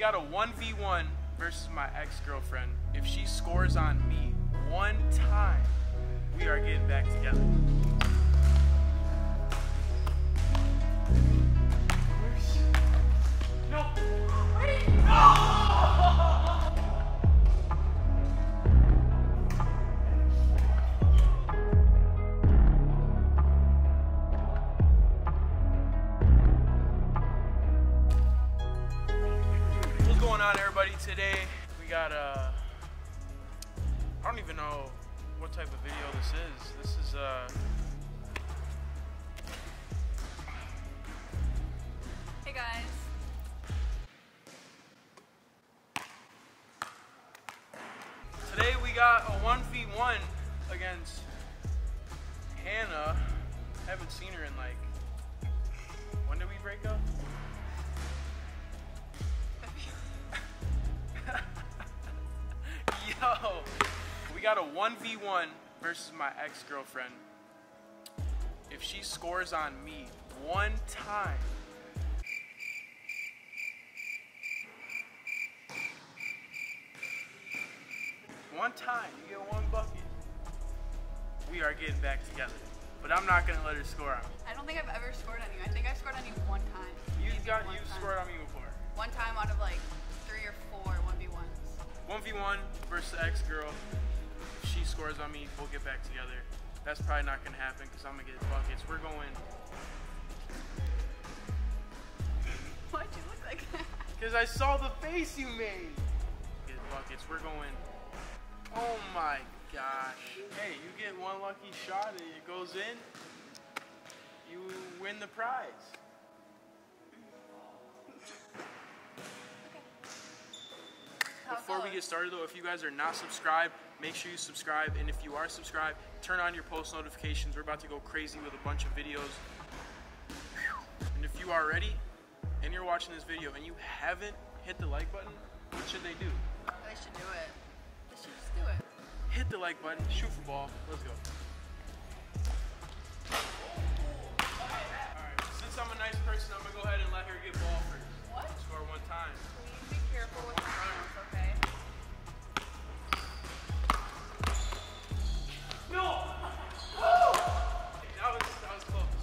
got a 1v1 versus my ex-girlfriend. If she scores on me one time, we are getting back together. No! Wait! No! What's going on, everybody? Today we got I don't even know what type of video this is. This is Hey guys. Today we got a 1v1 against Hannah. Haven't seen her in like, when did we break up? Yo, we got a 1v1 versus my ex-girlfriend. If she scores on me one time, you get one bucket, we are getting back together. But I'm not gonna let her score on me. I don't think I've ever scored on you. I think I've scored on you one time. You've scored on me before. One time out of like 3 or 4 1v1s. 1v1 versus the ex-girl. If she scores on me, we'll get back together. That's probably not gonna happen because I'm gonna get buckets. We're going. Why'd you look like that? Because I saw the face you made. Get buckets. We're going. Oh my gosh. Hey, you get one lucky shot and it goes in. You win the prize. Before we get started though, if you guys are not subscribed, make sure you subscribe. And if you are subscribed, turn on your post notifications. We're about to go crazy with a bunch of videos. And if you are ready and you're watching this video and you haven't hit the like button, what should they do? They should do it. They should just do it. Hit the like button, shoot for ball. Let's go. Alright, since I'm a nice person, I'm gonna go ahead and let her get ball first. What? Score one time. Please be careful with the nails, okay? No! That was close.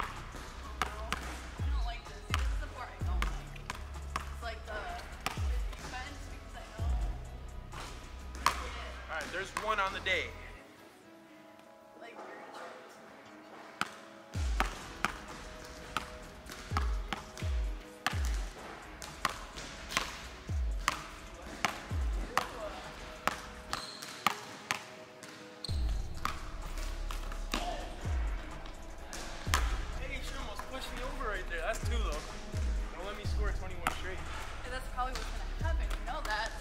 I don't like this. This is the part I don't like. It's like the defense because I know. Alright, there's one on the day. Like you're gonna try this. Hey, she almost pushed me over right there. That's two though. Don't let me score 21 straight. And that's probably what's gonna happen. You know that.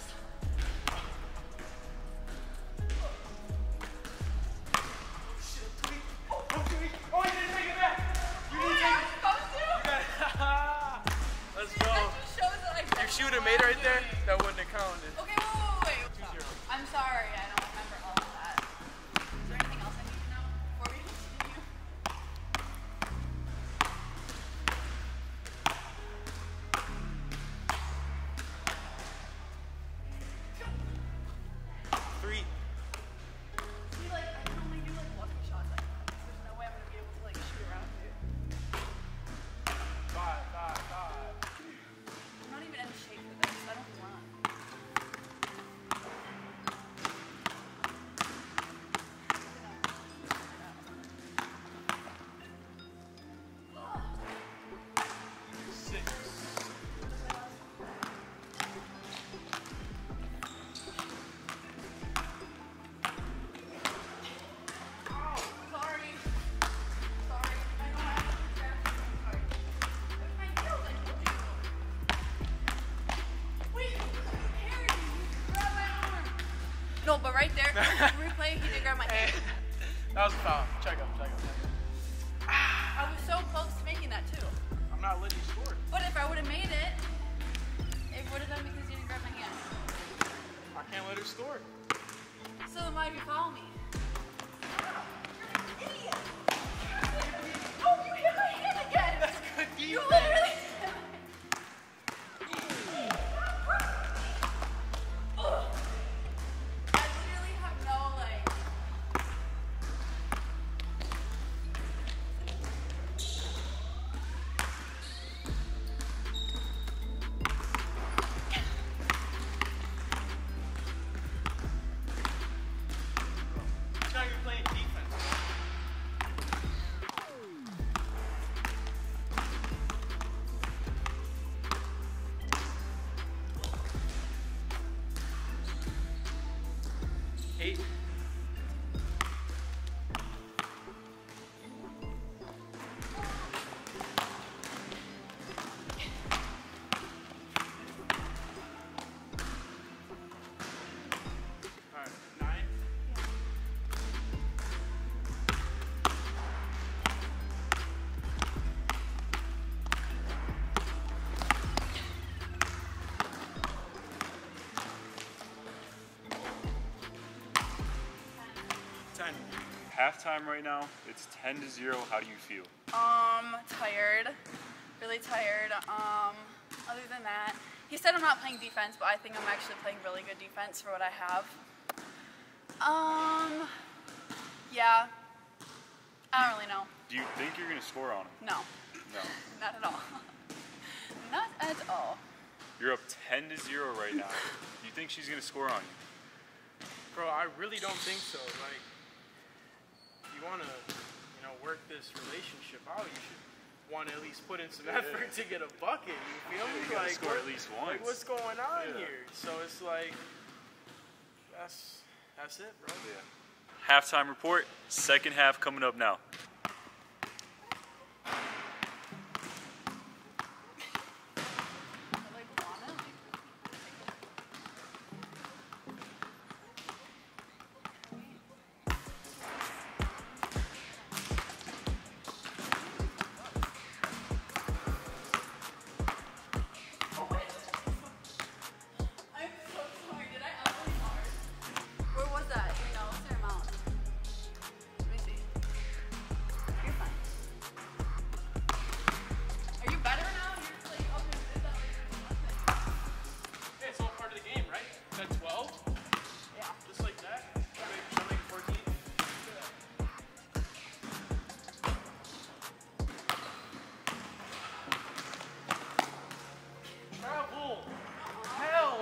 Oh, I didn't take it back! You didn't take it! Supposed to? You got it! Let's go. That just shows that I If she would have made it right there, that wouldn't have counted. Okay, wait. 2-0. I'm sorry, I don't remember all of that. Is there anything else I need to know before we continue? 3. See, like, I can only do like lucky shots like that. There's no way I'm gonna be able to like shoot around you. 5. I'm not even in shape for this. I don't run. No, but right there, replay, he did grab my hand. That was a foul. Check up. I was so close to making that too. I'm not letting you score. But if I would have made it, it would have been because you didn't grab my hand. I can't let her score. So then why did you follow me? You're an idiot! Oh, you hit my hand again! That's good defense. You literally... 8. All right, 9. 10. Halftime right now. It's 10-0. How do you feel? Tired. Really tired. Other than that, he said I'm not playing defense, but I think I'm actually playing really good defense for what I have. Yeah. I don't really know. Do you think you're gonna score on him? No. No. Not at all. Not at all. You're up 10-0 right now. Do you think she's gonna score on you? Bro, I really don't think so. Like, if you want to, work this relationship out, you should want to at least put in some effort to get a bucket. You feel me? You gotta Like, score at least once. Like, what's going on Yeah. here? So it's like, that's it, bro. Yeah. Halftime report. Second half coming up now. I'm so sorry. Did I absolutely hard? Where was that? Do you know? What's their amount? Let me see. You're fine. Are you better now? You're just like, okay, is that like Hey, it's all part of the game, right? Is that 12? yeah. Just like that? Should I make 14? Travel! Hell!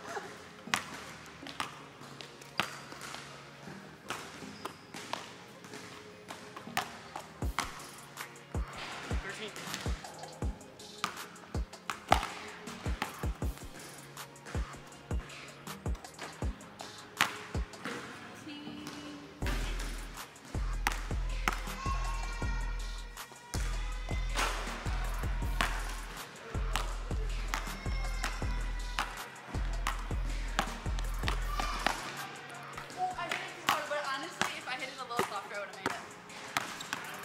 Well, I did it too hard, but honestly, if I hit it a little softer, I would have made it.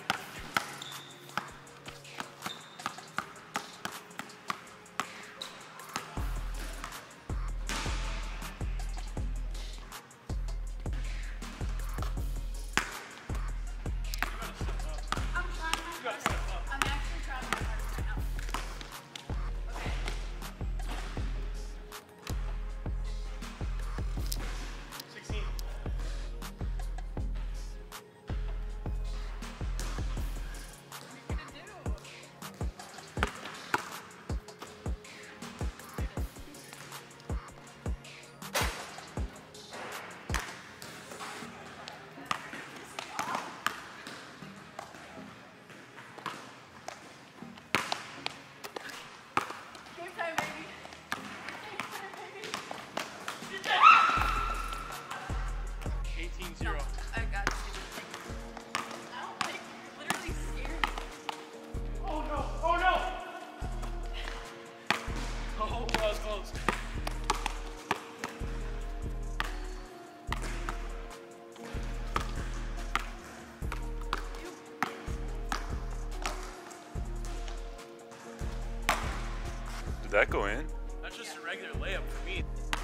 I'm trying my hardest. I'm actually trying my hardest right now. Okay. 16. What are you gonna do? Game time, baby. Game time, baby. 18-0. I got you. I don't like literally scared. Oh no! Oh no! Oh, that was close. Did that go in? That's just a regular layup for me.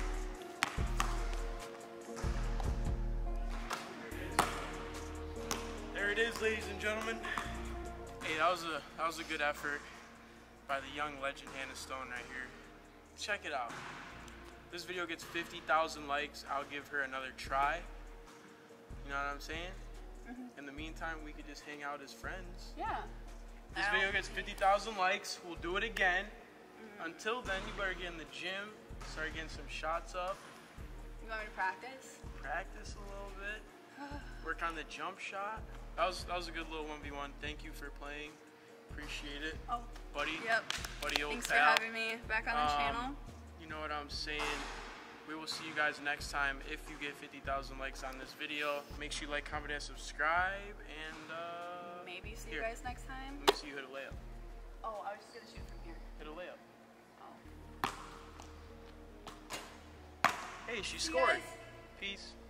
There it is, ladies and gentlemen. Hey, that was a good effort by the young legend Hannah Stone right here. Check it out. This video gets 50,000 likes. I'll give her another try. You know what I'm saying? In the meantime, we could just hang out as friends. Yeah. This video gets 50,000 likes. We'll do it again. Until then, you better get in the gym, start getting some shots up, You want me to practice? practice a little bit, work on the jump shot. That was a good little 1v1. Thank you for playing. Appreciate it. Oh, Buddy. yep. Buddy, old Thanks for pal. having me back on the channel. You know what I'm saying? We will see you guys next time. If you get 50,000 likes on this video, make sure you like, comment, and subscribe. And Maybe see here. you guys next time. Let me see you hit a layup. Oh, I was just gonna shoot from here. Hit a layup. Oh. Hey, she See you scored. guys. Peace.